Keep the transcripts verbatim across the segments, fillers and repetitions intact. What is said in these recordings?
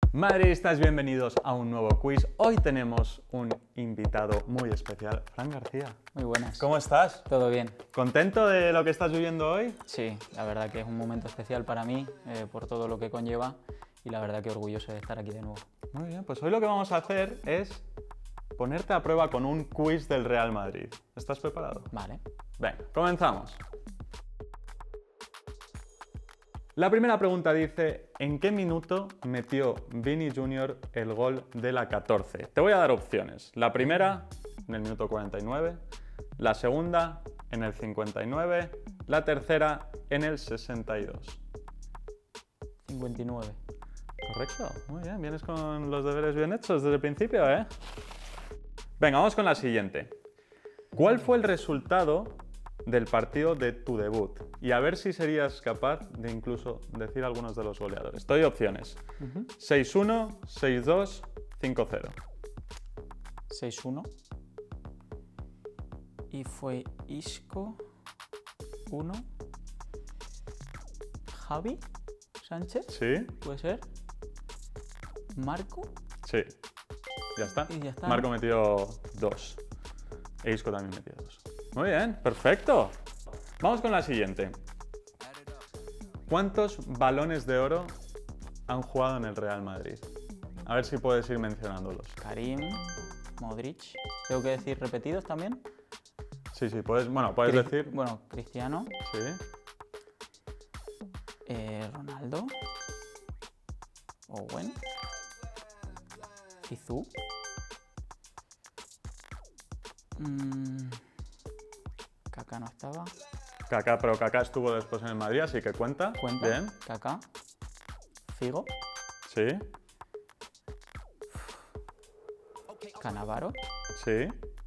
Madridistas, bienvenidos a un nuevo quiz. Hoy tenemos un invitado muy especial, Fran García. Muy buenas. ¿Cómo estás? ¿Todo bien? ¿Contento de lo que estás viviendo hoy? Sí, la verdad que es un momento especial para mí, eh, por todo lo que conlleva, y la verdad que orgulloso de estar aquí de nuevo. Muy bien, pues hoy lo que vamos a hacer es ponerte a prueba con un quiz del Real Madrid. ¿Estás preparado? Vale. Venga, comenzamos. La primera pregunta dice, ¿en qué minuto metió Vini junior el gol de la catorce? Te voy a dar opciones. La primera, en el minuto cuarenta y nueve, la segunda, en el cincuenta y nueve, la tercera, en el sesenta y dos. cincuenta y nueve. Correcto, muy bien, vienes con los deberes bien hechos desde el principio, ¿eh? Venga, vamos con la siguiente. ¿Cuál fue el resultado del partido de tu debut? Y a ver si serías capaz de incluso decir algunos de los goleadores. Te doy opciones. Uh-huh. seis uno, seis dos, cinco cero. seis uno. Y fue Isco uno. Javi Sánchez. ¿Sí? ¿Puede ser? Marco. Sí. Ya está. Y ya está. Marco metió dos. E Isco también metió dos. Muy bien, perfecto. Vamos con la siguiente. ¿Cuántos balones de oro han jugado en el Real Madrid? A ver si puedes ir mencionándolos. Karim, Modric. ¿Tengo que decir repetidos también? Sí, sí, puedes, bueno, puedes Cri- decir. Bueno, Cristiano, Sí. eh, Ronaldo, Owen, Zizou, mm, Kaká no estaba, Kaká, pero Kaká estuvo después en el Madrid, así que cuenta. cuenta, Bien. Kaká, Figo, Sí, Cannavaro, sí.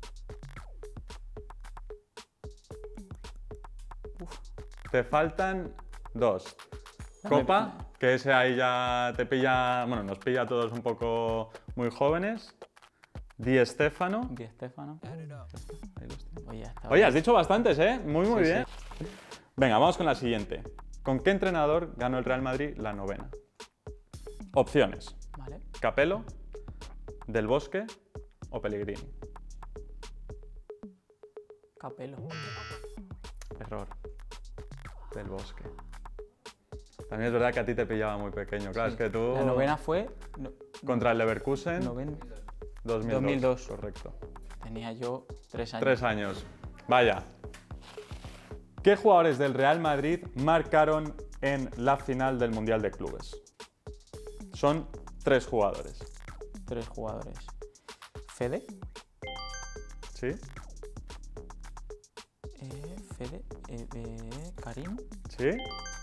Te faltan dos. Copa, que ese ahí ya te pilla, bueno, nos pilla a todos un poco muy jóvenes. Di Stéfano. Di Stéfano. Ahí los tengo. Oye, está Oye, has dicho bastantes, ¿eh? Muy, muy Sí, bien. Venga, vamos con la siguiente. ¿Con qué entrenador ganó el Real Madrid la novena? Opciones. Vale. Capello, Del Bosque o Pellegrini. Capello. Error. Del Bosque. También es verdad que a ti te pillaba muy pequeño. Claro, Sí. es que tú... La novena fue no- Contra el Leverkusen, noven- dos mil dos. dos mil dos. Correcto. Tenía yo tres años. Tres años. Vaya. ¿Qué jugadores del Real Madrid marcaron en la final del Mundial de Clubes? Son tres jugadores. Tres jugadores. Fede. ¿Sí? Eh, Fede. eh, eh, Karim. ¿Sí?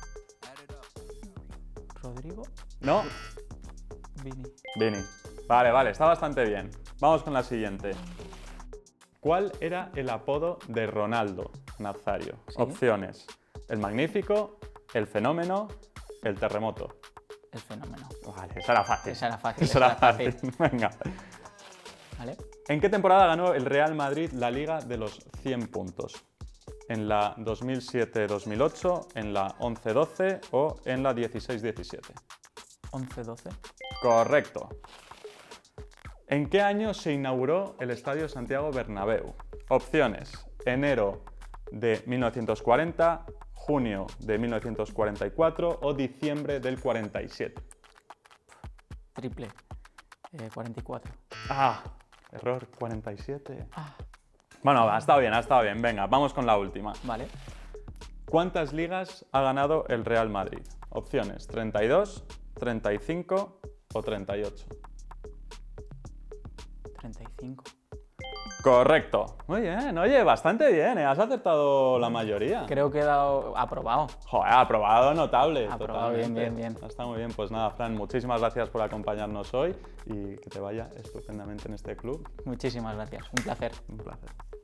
Rodrigo. ¿No? Vini. Vini. Vale, vale, está bastante bien. Vamos con la siguiente. ¿Cuál era el apodo de Ronaldo Nazario? ¿Sí? Opciones. El Magnífico, el Fenómeno, el Terremoto. El fenómeno. Vale, esa era fácil. Esa era fácil. Esa era fácil. Venga. ¿Vale? ¿En qué temporada ganó el Real Madrid la Liga de los cien puntos? ¿En la dos mil siete dos mil ocho, en la once doce o en la dieciséis diecisiete? once doce. Correcto. ¿En qué año se inauguró el Estadio Santiago Bernabéu? Opciones. Enero de mil novecientos cuarenta, junio de mil novecientos cuarenta y cuatro o diciembre del cuarenta y siete. Triple. Eh, cuarenta y cuatro. Ah, error, cuarenta y siete. Ah, Bueno, ha estado bien, ha estado bien. Venga, vamos con la última. vale. ¿Cuántas ligas ha ganado el Real Madrid? Opciones, treinta y dos, treinta y cinco o treinta y ocho. treinta y cinco. Correcto. Muy bien, oye, bastante bien, ¿eh? Has acertado la mayoría. Creo que he dado aprobado. Joder, aprobado notable. Aprobado, bien, totalmente. bien, bien. Está muy bien, pues nada, Fran, muchísimas gracias por acompañarnos hoy y que te vaya estupendamente en este club. Muchísimas gracias. Un placer. Un placer.